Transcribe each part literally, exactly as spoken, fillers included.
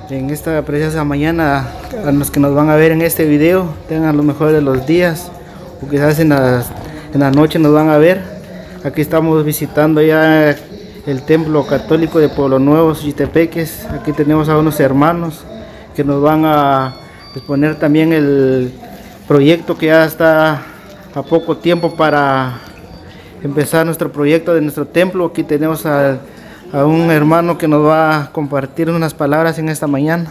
en esta preciosa mañana. A los que nos van a ver en este video, tengan lo mejor de los días, o quizás en la, en la noche nos van a ver. Aquí estamos visitando ya el templo católico de Pueblo Nuevo, Suchitepeques. Aquí tenemos a unos hermanos que nos van a exponer también el proyecto que ya está a poco tiempo para empezar nuestro proyecto de nuestro templo. Aquí tenemos a, a un hermano que nos va a compartir unas palabras en esta mañana.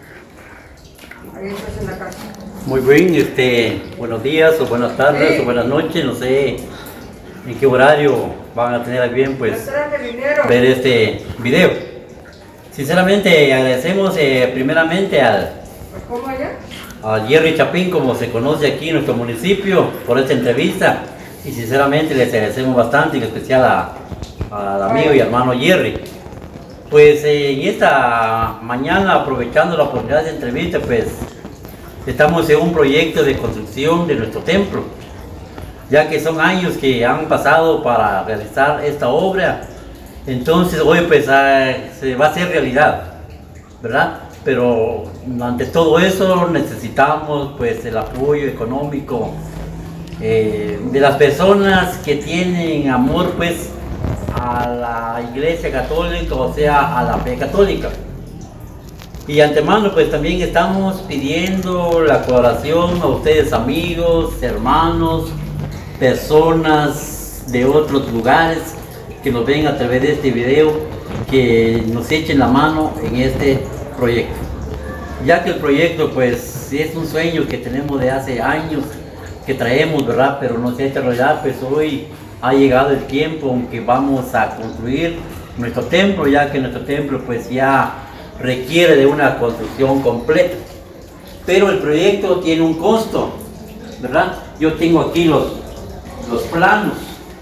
Muy bien, este, buenos días o buenas tardes o buenas noches, no sé en qué horario van a tener bien pues ver este video. Sinceramente agradecemos eh, primeramente al, a Jerry Chapín, como se conoce aquí en nuestro municipio, por esta entrevista, y sinceramente les agradecemos bastante, en especial a, al amigo y hermano Jerry. Pues eh, en esta mañana, aprovechando la oportunidad de entrevista, pues estamos en un proyecto de construcción de nuestro templo, ya que son años que han pasado para realizar esta obra. Entonces hoy pues eh, se va a hacer realidad, ¿verdad? Pero ante todo eso necesitamos pues el apoyo económico eh, de las personas que tienen amor pues a la Iglesia Católica, o sea, a la fe católica. Y antemano pues también estamos pidiendo la colaboración a ustedes, amigos, hermanos, personas de otros lugares que nos ven a través de este video, que nos echen la mano en este proyecto, ya que el proyecto pues es un sueño que tenemos de hace años, que traemos, ¿verdad? Pero no se ha hecho realidad. Pues hoy ha llegado el tiempo en que vamos a construir nuestro templo, ya que nuestro templo pues ya requiere de una construcción completa. Pero el proyecto tiene un costo, ¿verdad? Yo tengo aquí los, los planos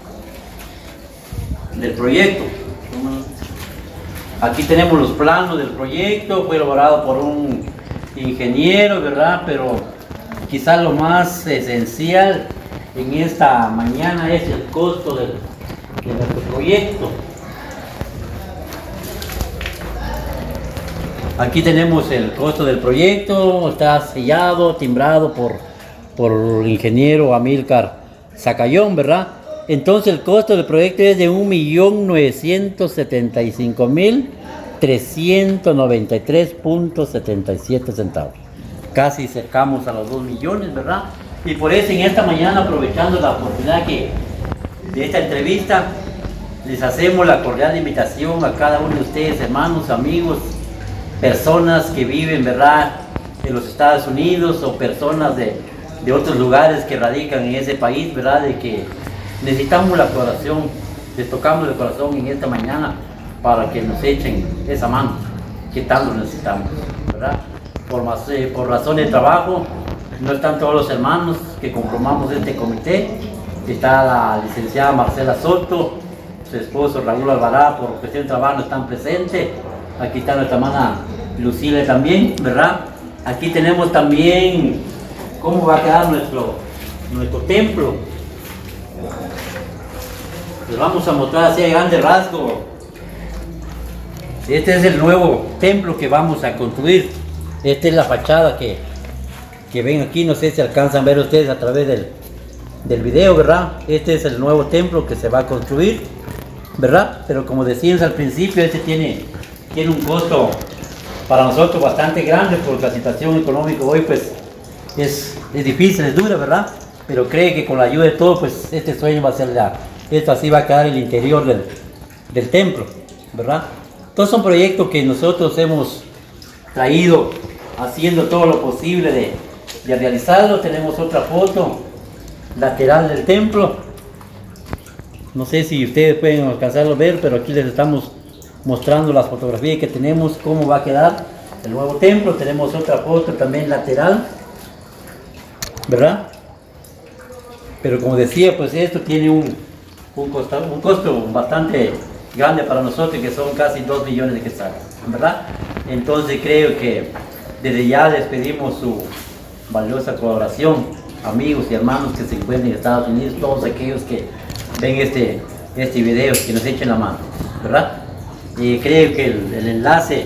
del proyecto. Aquí tenemos los planos del proyecto, fue elaborado por un ingeniero, ¿verdad? Pero quizás lo más esencial en esta mañana es el costo del, de nuestro proyecto. Aquí tenemos el costo del proyecto, está sellado, timbrado por, por el ingeniero Amílcar Zacayón, ¿verdad? Entonces el costo del proyecto es de un millón novecientos setenta y cinco mil trescientos noventa y tres punto setenta y siete centavos. Casi cercamos a los dos millones, ¿verdad? Y por eso en esta mañana, aprovechando la oportunidad que, de esta entrevista, les hacemos la cordial invitación a cada uno de ustedes, hermanos, amigos, personas que viven, ¿verdad?, en los Estados Unidos, o personas de, de otros lugares que radican en ese país, ¿verdad?, de que necesitamos la colaboración, les tocamos el corazón en esta mañana para que nos echen esa mano que tanto necesitamos, ¿verdad? Por, más, eh, por razón de trabajo, no están todos los hermanos que conformamos este comité. Está la licenciada Marcela Soto, su esposo Raúl Alvará, por cuestión de trabajo no están presentes. Aquí está nuestra hermana Lucila también, ¿verdad? Aquí tenemos también cómo va a quedar nuestro, nuestro templo. Les vamos a mostrar así a grande rasgo. Este es el nuevo templo que vamos a construir. Esta es la fachada que, que ven aquí. No sé si alcanzan a ver ustedes a través del, del video, ¿verdad? Este es el nuevo templo que se va a construir, ¿verdad? Pero como decíamos al principio, este tiene, tiene un costo para nosotros bastante grande, porque la situación económica hoy pues es, es difícil, es dura, ¿verdad? Pero cree que con la ayuda de todo, pues este sueño va a ser la... Esto así va a quedar el interior del, del templo, ¿verdad? Todos son proyectos que nosotros hemos traído haciendo todo lo posible de, de realizarlo. Tenemos otra foto lateral del templo. No sé si ustedes pueden alcanzarlo a ver, pero aquí les estamos mostrando las fotografías que tenemos, cómo va a quedar el nuevo templo. Tenemos otra foto también lateral, ¿verdad? Pero como decía, pues esto tiene un... Un costo, un costo bastante grande para nosotros, que son casi dos millones de quetzales, ¿verdad? Entonces creo que desde ya les pedimos su valiosa colaboración, amigos y hermanos que se encuentran en Estados Unidos, todos aquellos que ven este, este video, que nos echen la mano, ¿verdad? Y creo que el, el enlace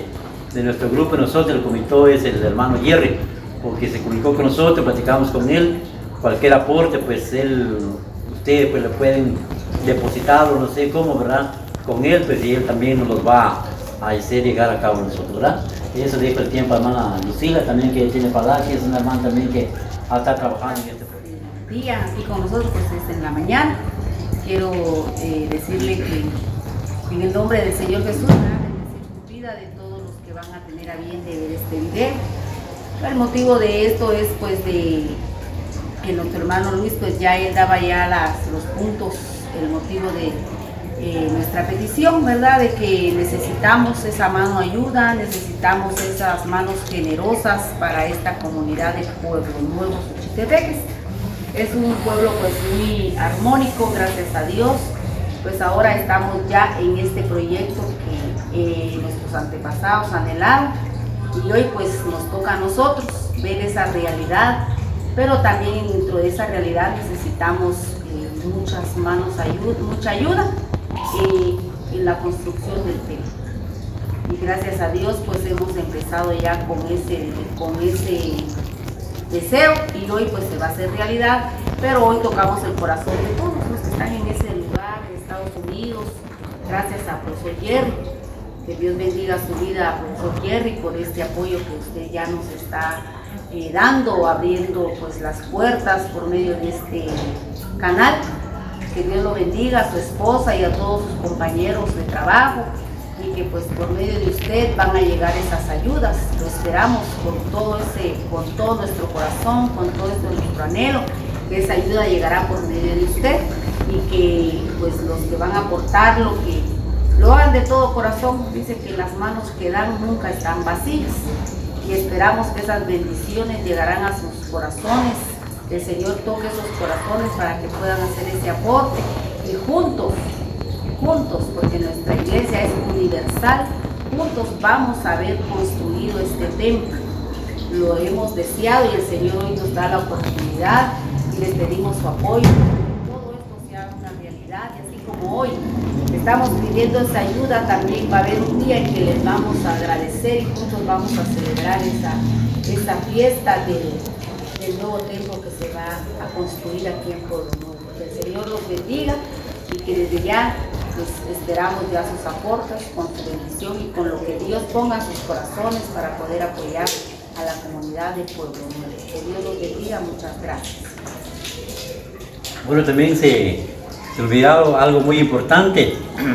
de nuestro grupo, nosotros, el comité es el hermano Jerry, porque se comunicó con nosotros, platicamos con él, cualquier aporte, pues él, ustedes pues le pueden depositar o no sé cómo, ¿verdad? Con él, pues y él también nos los va a hacer llegar a cabo nosotros, ¿verdad? Y eso dejo el tiempo a la hermana Lucila también, que tiene palabra, que es una hermana también que va a estar trabajando en este proyecto. Día aquí con nosotros, pues es en la mañana. Quiero eh, decirle que en el nombre del Señor Jesús, bendecir su vida de todos los que van a tener a bien de ver este video. El motivo de esto es pues de que nuestro hermano Luis pues ya él daba ya las, los puntos, el motivo de eh, nuestra petición, ¿verdad? De que necesitamos esa mano ayuda, necesitamos esas manos generosas para esta comunidad de Pueblo Nuevo Xochitepeques. Es un pueblo pues muy armónico, gracias a Dios. Pues ahora estamos ya en este proyecto que eh, nuestros antepasados anhelaron y hoy pues nos toca a nosotros ver esa realidad, pero también dentro de esa realidad necesitamos eh, muchas manos, ayuda, mucha ayuda eh, en la construcción del templo. Y gracias a Dios pues hemos empezado ya con ese, con ese deseo y hoy pues se va a hacer realidad, pero hoy tocamos el corazón de todos los que están en ese lugar de Estados Unidos, gracias a profesor Jerry, que Dios bendiga su vida a profesor Jerry por este apoyo que usted ya nos está eh, dando, abriendo pues las puertas por medio de este canal, que Dios lo bendiga a su esposa y a todos sus compañeros de trabajo, y que pues por medio de usted van a llegar esas ayudas. Lo esperamos con todo ese, con todo nuestro corazón, con todo esto nuestro anhelo, que esa ayuda llegará por medio de usted y que pues los que van a aportar lo que lo hagan de todo corazón. Dice que las manos que dan nunca están vacías y esperamos que esas bendiciones llegarán a sus corazones, que el Señor toque esos corazones para que puedan hacer ese aporte y juntos juntos, porque nuestra iglesia es universal, juntos vamos a haber construido este templo. Lo hemos deseado y el Señor hoy nos da la oportunidad y les pedimos su apoyo para que todo esto sea una realidad. Y así como hoy estamos pidiendo esa ayuda, también va a haber un día en que les vamos a agradecer y juntos vamos a celebrar esa, esa fiesta del, del nuevo templo que se va a construir aquí en Pueblo Nuevo. Que el Señor los bendiga y que desde ya pues esperamos ya sus aportes con su bendición y con lo que Dios ponga en sus corazones para poder apoyar a la comunidad de Pueblo Nuevo. Que Dios los bendiga, muchas gracias. Bueno, también se, se olvidó algo muy importante.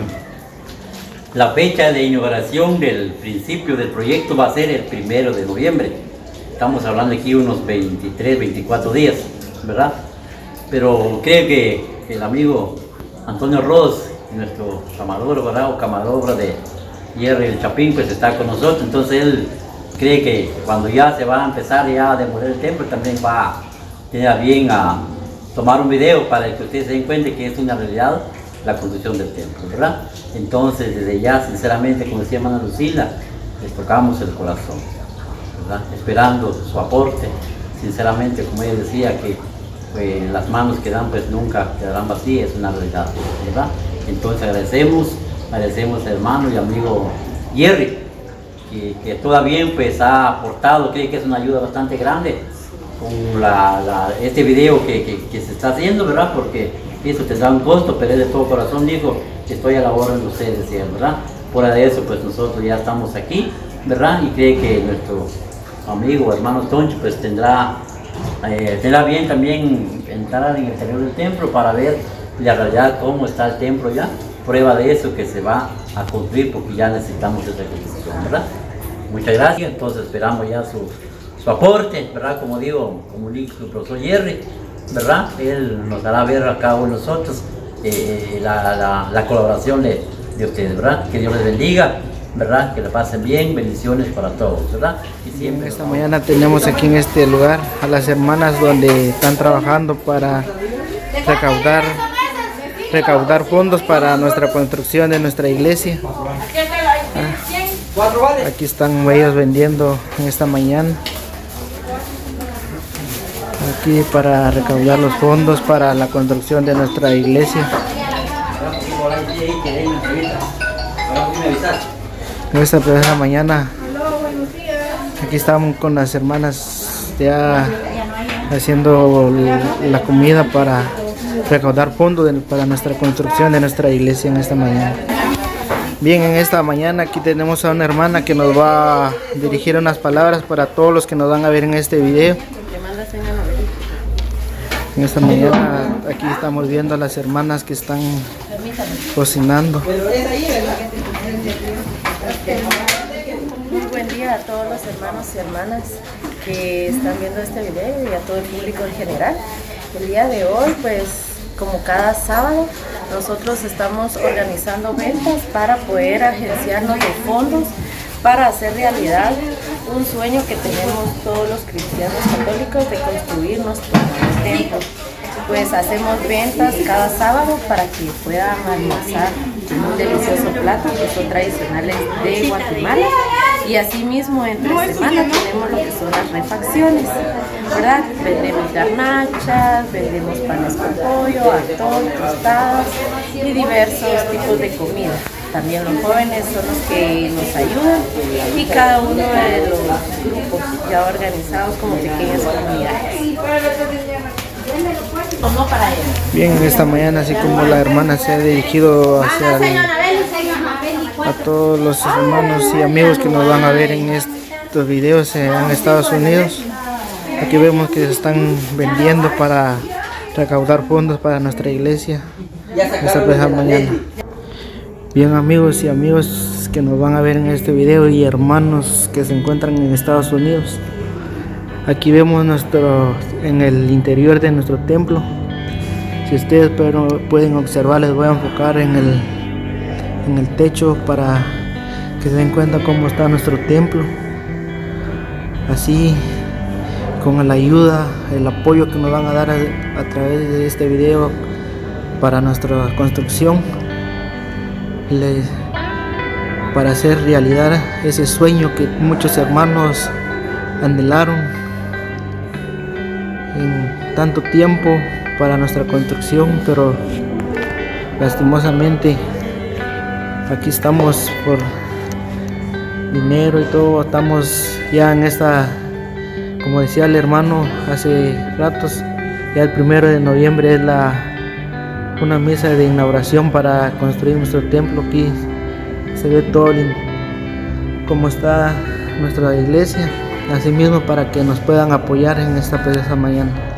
La fecha de inauguración del principio del proyecto va a ser el primero de noviembre. Estamos hablando aquí unos veintitrés, veinticuatro días, ¿verdad? Pero creo que el amigo Antonio Ross, nuestro camarógrafo, ¿verdad? O camarógrafo de Jerry el Chapín, pues está con nosotros, entonces él cree que cuando ya se va a empezar ya a demoler el templo, también va a tener a bien a tomar un video para que ustedes se den cuenta que es una realidad la construcción del templo, ¿verdad? Entonces desde ya, sinceramente, como decía hermana Lucila, les tocamos el corazón, ¿verdad? Esperando su aporte, sinceramente, como ella decía, que pues, las manos que dan pues nunca quedarán vacías, es una realidad, ¿verdad? Entonces agradecemos, agradecemos al hermano y amigo Jerry, que, que todavía pues ha aportado, creo que es una ayuda bastante grande con la, la, este video que, que, que se está haciendo, ¿verdad? Porque eso tendrá un costo, pero él de todo corazón dijo que estoy a la orden de ustedes, ¿verdad? Fuera de eso, pues nosotros ya estamos aquí, ¿verdad? Y cree que nuestro amigo, hermano Toncho, pues tendrá, eh, tendrá bien también entrar en el interior del templo para ver la realidad, cómo está el templo ya, prueba de eso que se va a construir porque ya necesitamos esa construcción, ¿verdad? Muchas gracias, entonces esperamos ya su, su aporte, ¿verdad? Como digo, como dijo el profesor Jerry, ¿verdad? Él nos hará ver a cabo nosotros eh, la, la, la colaboración de, de ustedes, ¿verdad? Que Dios les bendiga, ¿verdad? Que le pasen bien, bendiciones para todos, ¿verdad? Y siempre esta mañana tenemos aquí en este lugar a las hermanas donde están trabajando para recaudar recaudar fondos para nuestra construcción de nuestra iglesia. Ah, aquí están ellos vendiendo en esta mañana aquí para recaudar los fondos para la construcción de nuestra iglesia. Esta, esta mañana Aquí estamos con las hermanas ya haciendo la comida para recaudar fondos para nuestra construcción de nuestra iglesia en esta mañana. Bien, en esta mañana aquí tenemos a una hermana que nos va a dirigir unas palabras para todos los que nos van a ver en este video. En esta mañana aquí estamos viendo a las hermanas que están cocinando. Muy buen día a todos los hermanos y hermanas que están viendo este video y a todo el público en general. El día de hoy, pues como cada sábado, nosotros estamos organizando ventas para poder agenciarnos de fondos para hacer realidad un sueño que tenemos todos los cristianos católicos de construir nuestro templo. Pues hacemos ventas cada sábado para que puedan almorzar un delicioso plato que son tradicionales de Guatemala, y asimismo entre semana tenemos lo que son las refacciones, ¿verdad? Vendemos garnachas, vendemos panes con pollo, atol, tostadas y diversos tipos de comida. También los jóvenes son los que nos ayudan y cada uno de los grupos ya organizados como pequeñas comunidades. Bien, en esta mañana, así como la hermana se ha dirigido hacia el, a todos los hermanos y amigos que nos van a ver en estos videos en Estados Unidos, aquí vemos que se están vendiendo para recaudar fondos para nuestra iglesia esta misma mañana. Bien, amigos y amigos que nos van a ver en este video y hermanos que se encuentran en Estados Unidos, aquí vemos nuestro en el interior de nuestro templo. Si ustedes pero pueden observar, les voy a enfocar en el en el techo para que se den cuenta cómo está nuestro templo. Así, con la ayuda, el apoyo que nos van a dar a, a través de este video para nuestra construcción, les, para hacer realidad ese sueño que muchos hermanos anhelaron en tanto tiempo para nuestra construcción, pero lastimosamente aquí estamos por dinero y todo, estamos ya en esta, como decía el hermano hace ratos, ya el primero de noviembre es la una misa de inauguración para construir nuestro templo. Aquí se ve todo el, cómo está nuestra iglesia, asimismo para que nos puedan apoyar en esta preciosa mañana.